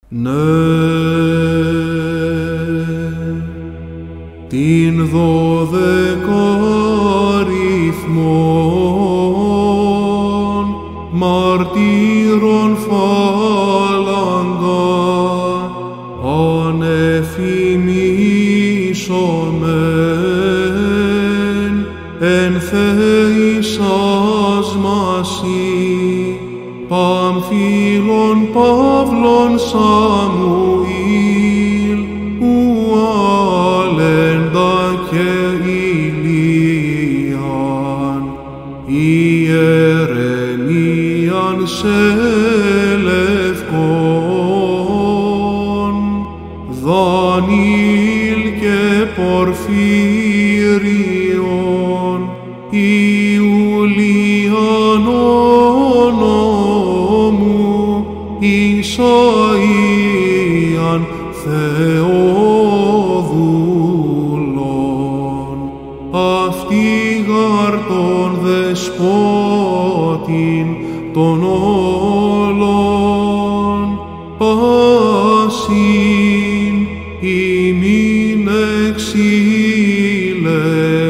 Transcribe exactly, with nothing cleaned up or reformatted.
Ναι, την δωδεκάριθμον μαρτύρων φάλαγγα ανεφημίσομεν εν θεήσας μασί Παμφύλων Παύλων Σαμουήλ ουάλεντα και Ηλίαν Ιερεμίαν Σελευκόν Δανιήλ και Πορφύριον Ιουλιανόν Ισαΐαν Θεόδουλον αυτοί γαρ τον δεσπότην των όλων πάσιν ημίν εξήλε